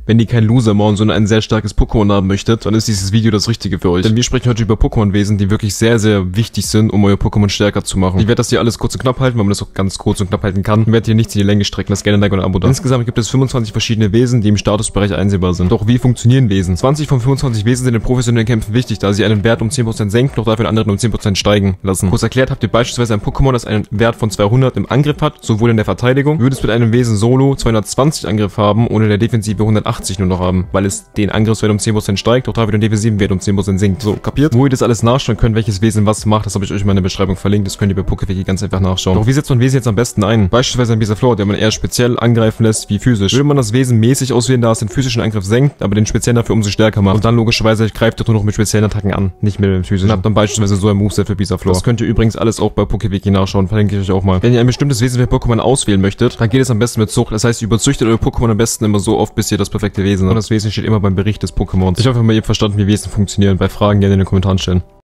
Wenn ihr kein Loser-Mount, sondern ein sehr starkes Pokémon haben möchtet, dann ist dieses Video das Richtige für euch. Denn wir sprechen heute über Pokémon-Wesen, die wirklich sehr, sehr wichtig sind, um euer Pokémon stärker zu machen. Ich werde das hier alles kurz und knapp halten, weil man das auch ganz kurz und knapp halten kann. Ich werde hier nichts in die Länge strecken, lasst gerne ein Like und ein Abo da. Insgesamt gibt es 25 verschiedene Wesen, die im Statusbereich einsehbar sind. Doch wie funktionieren Wesen? 20 von 25 Wesen sind in professionellen Kämpfen wichtig, da sie einen Wert um 10% senken, doch dafür einen anderen um 10% steigen lassen. Kurz erklärt, habt ihr beispielsweise ein Pokémon, das einen Wert von 200 im Angriff hat, sowohl in der Verteidigung, würde es mit einem Wesen solo 220 Angriff haben, ohne der Defensive 180 nur noch haben, weil es den Angriffswert um 10% steigt, doch dafür den defensiven Wert um 10% sinkt. So, kapiert? Wo ihr das alles nachschauen könnt, welches Wesen was macht, das habe ich euch mal in der Beschreibung verlinkt, das könnt ihr bei PokéWiki ganz einfach nachschauen. Doch wie setzt man Wesen jetzt am besten ein? Beispielsweise ein Bisaflor, der man eher speziell angreifen lässt wie physisch. Würde man das Wesen mäßig auswählen, da es den physischen Angriff senkt, aber den speziellen dafür umso stärker macht. Und dann logischerweise greift ihr nur noch mit speziellen Attacken an, nicht mit dem physischen. Und habt dann beispielsweise so ein Moveset für Bisaflor. Das könnt ihr übrigens alles auch bei PokéWiki nachschauen, verlinke ich euch auch mal. Wenn ihr ein bestimmtes Wesen für Pokémon auswählen möchtet, dann geht es am besten mit Zucht. Das heißt, ihr überzüchtet eure Pokémon am besten immer so oft, bis ihr das perfekte Wesen habt. Und das Wesen steht immer beim Bericht des Pokémons. Ich hoffe mal, ihr habt verstanden, wie Wesen funktionieren. Bei Fragen gerne in den Kommentaren stellen.